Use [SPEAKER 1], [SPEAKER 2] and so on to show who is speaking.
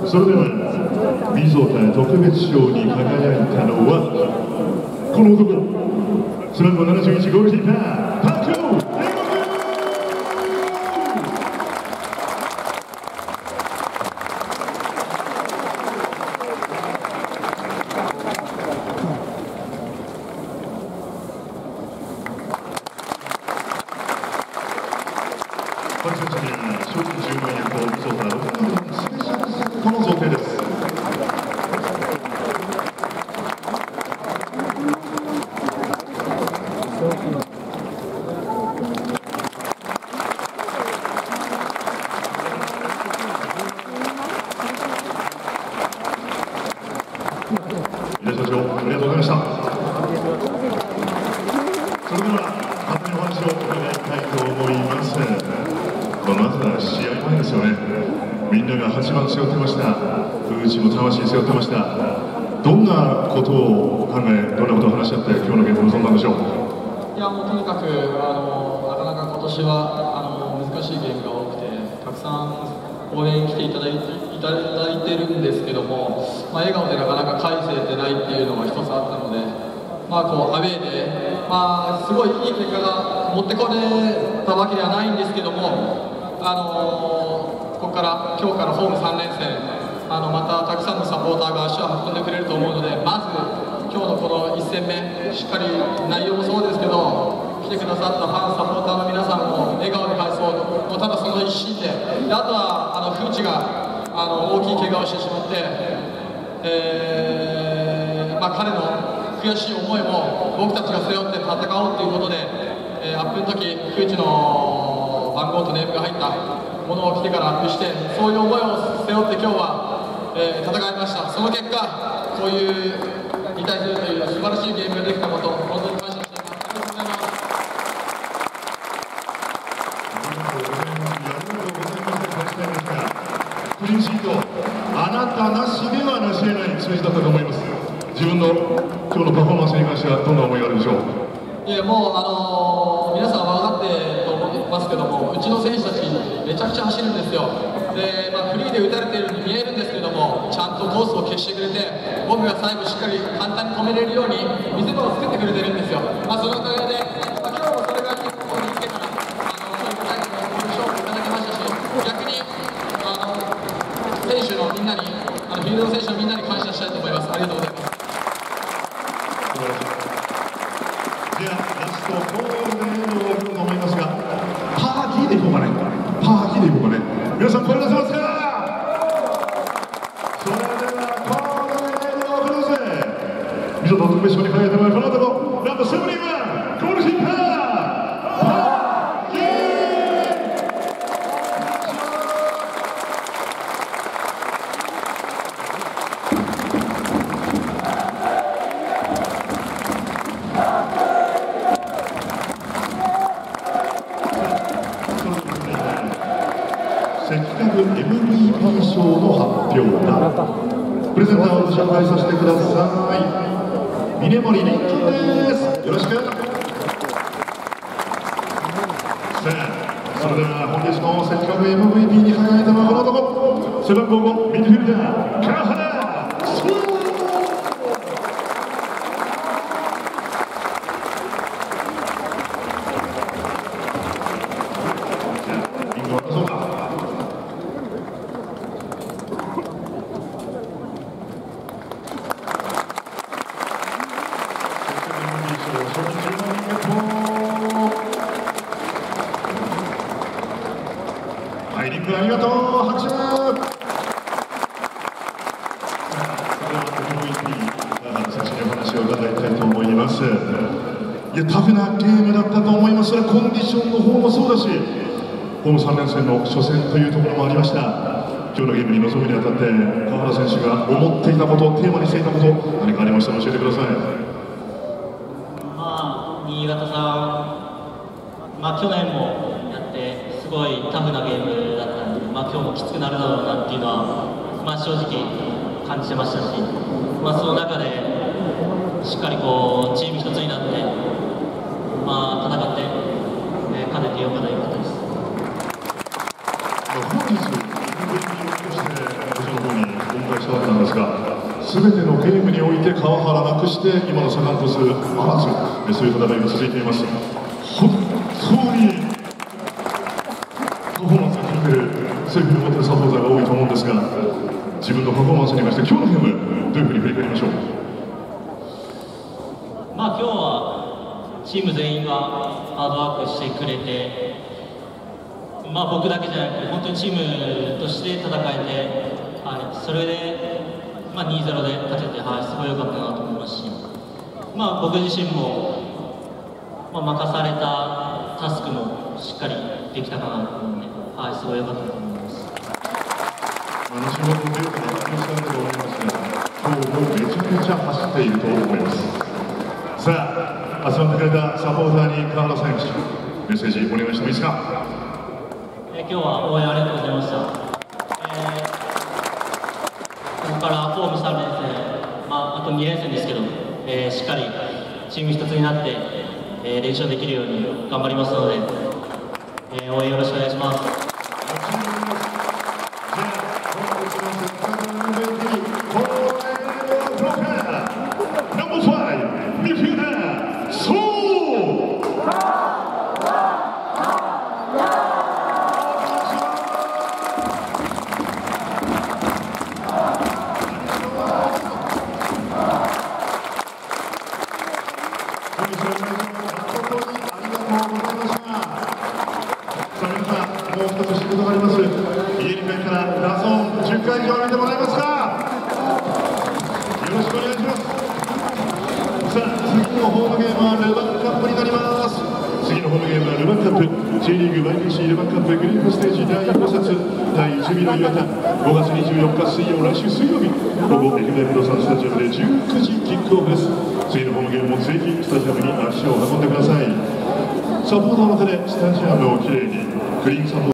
[SPEAKER 1] それではみぞた特別賞に輝いたのはこの男、背番号71ゴールキーパーパク・本日に賞金10万円とそうだ6万円スペシャルセットの贈呈です。皆社長、ありがとうございました。それでは簡単にお話を伺いたいと思います。まずは試合前ですよね。みんなが8番背負ってました。風内も魂背負ってました。どんなことを考え、どんなことを話し合って今日のゲームに臨んだんでしょう。
[SPEAKER 2] いや、もうとにかくなかなか今年は難しいゲームが多くて、たくさん応援に来ていただいてるんですけども、笑顔でなかなか返せてないっていうのが一つあったので、こうアウェーで、すごいいい結果が持ってこれたわけではないんですけども、ここから今日からホーム3連戦、またたくさんのサポーターが足を運んでくれると思うので、まず今日のこの1戦目、しっかり内容もそうですけど、来てくださったファン、サポーターの皆さんを笑顔で返そう、もうただその一心で、あとは風内が大きい怪我をしてしまって、彼の悔しい思いも僕たちが背負って戦おうということで、アップの時、風内の番号とネームが入ったものを着てからアップして、そういう思いを背負って今日は、戦いました。その結果、こういう2対0という素晴らしいゲームができたこと、本当に感謝しています。ありがとうございます。クリーンシート、
[SPEAKER 1] あなたなしではなし得ない数字だったと思います。自分の今日のパフォーマンスに関してはどんな思いがあるでしょう。
[SPEAKER 2] いや、もう皆さん分かってると思いますけども、うちの選手たちめちゃくちゃ走るんですよ。で、フリーで打たれているように見えるんですけども、ちゃんとコースを消してくれて、僕が最後しっかり簡単に止めれるように見せ場を作ってくれてるんですよ。そのおかげで、今日もそれが結構見つけたらそういう大会の優勝をいただきましたし、逆に選手のみんなに、フィールドの選手のみんなに感謝したいと思います。ありがとうございます。
[SPEAKER 1] じゃあラストゴールデンエンドを送ると思いますが、パーティーでいこうかね。パーティーでいこうかね。皆さん声出せますか。それではゴールデンエンドを送ろうぜ。みぞ特別賞に輝いたのはこの後のナンバー71ゴールキーパー。せっかく MVP 賞の発表だ。プレゼンターを紹介させてください。峰森凛金です。よろしく。さあ、それでは本日のせっかく MVP に輝いたのはこの男、背番号5ミッドフィルダー川原。はい、リンクありがとう。拍手。それでは MVP 長野選手にお話を伺いたいと思います。いや、タフなゲームだったと思います。それはコンディションの方もそうだし、ホーム3連戦の初戦というところもありました。今日のゲームに臨むにあたって川原選手が思っていたこと、テーマにしていたこと、何かありましたら教えてください。
[SPEAKER 3] 新潟さん、去年もやってすごいタフなゲームだったんで、今日もきつくなるだろうなっていうのは、正直感じてましたし、その中でしっかりこうチーム一つになって、戦って、勝ててよかったです。
[SPEAKER 1] 本日 MVP としてこちらの方にますが、全てのゲームにおいて川原なくして今のサガン鳥栖真夏、そういう戦いが続いています。本当にパフォーマンスが気になる、そういうふうに思っているサポーターが多いと思うんですが、自分のパフォーマンスに関して今日のゲームどういうふうに振り返りましょう。
[SPEAKER 3] 今日はチーム全員がハードワークしてくれて、僕だけじゃなくて本当にチームとして戦えて、それで、2-0 で勝てて、すごい良かったなと思いますし、僕自身も、任されたタスクもしっかりできたかなと思うので、すごい良かったと思います。
[SPEAKER 1] 仕事でよく発表したいと思いますが、今日もめちゃめちゃ走っていると思います。さあ、集まってくれたサポーターに川原選手、メッセージお願いしてもいいですか。
[SPEAKER 3] 今日は応援ありがとうございました。ここからホーム3連戦、あと2連戦ですけど、しっかりチーム一つになって、練習できるように頑張りますので、応援よろしくお願いします。
[SPEAKER 1] もう一つ仕事があります。家に帰ったらダゾーン10回以上見てもらえますか。よろしくお願いします。さあ、次のホームゲームはルヴァンカップになります。次のホームゲームはルヴァンカップ J リーグ YBC ルヴァンカップグループステージ第5節第1日の夕方、5月24日水曜、来週水曜日午後愛媛プロサンスタジアムで19時キックオフです。次のホームゲームもぜひスタジアムに足を運んでください。サポーターの手でスタジアムをきれいにクリーンサポート